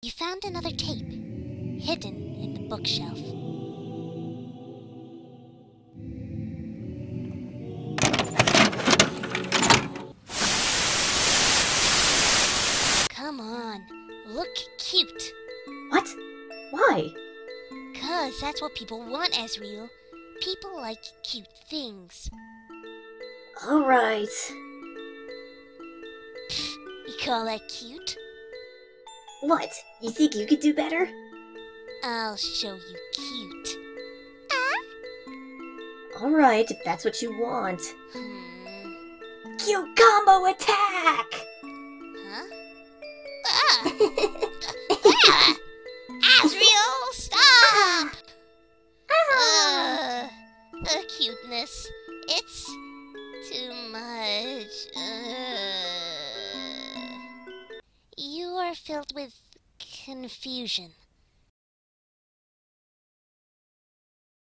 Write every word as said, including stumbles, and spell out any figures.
You found another tape, hidden in the bookshelf. Come on, look cute. What? Why? 'Cause that's what people want, Asriel. People like cute things. Alright. You call that cute? What? You think you could do better? I'll show you cute. Alright, if that's what you want. Hmm. Cute combo attack! Huh? Ah! Ah! Asriel, stop! Uh, uh, cuteness. It's too much. Uh, you are filled with confusion.